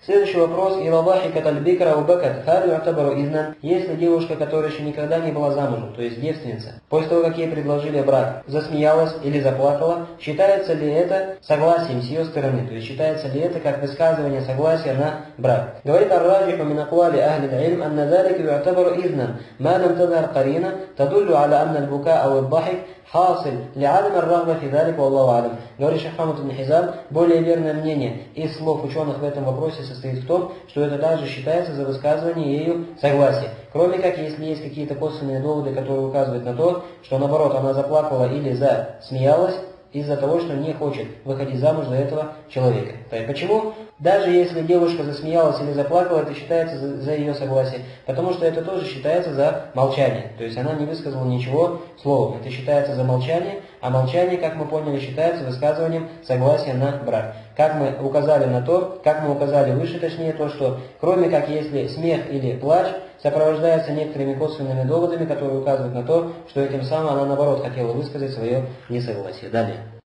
Следующий вопрос. Если девушка, которая еще никогда не была замужем, то есть девственница, после того, как ей предложили брак, засмеялась или заплакала, считается ли это согласием с ее стороны? То есть считается ли это как высказывание согласия на брак? Говорит ар-раджиху мин аквали ахли аль-илм, анна залика ю'табару изnan, ма лам тазхар карина, тадуллю аля анна аль-бука ау аль-дахик хасиль ли'адам ар-рагба фи залик валлаху алям. Говорит Шейх Мухаммад ибн Хизам, более верное мнение из слов ученых в этом вопросе состоит в том, что это также считается за высказывание ею согласия. Кроме как, если есть какие-то косвенные доводы, которые указывают на то, что наоборот она заплакала или засмеялась из-за того, что не хочет выходить замуж за этого человека. Почему? Даже если девушка засмеялась или заплакала, это считается за ее согласие, потому что это тоже считается за молчание. То есть она не высказала ничего словом. Это считается за молчание, а молчание, как мы поняли, считается высказыванием согласия на брак. Как мы указали на то, как мы указали выше, точнее, то, что кроме как если смех или плач сопровождается некоторыми косвенными доводами, которые указывают на то, что этим самым она наоборот хотела высказать свое несогласие. Далее.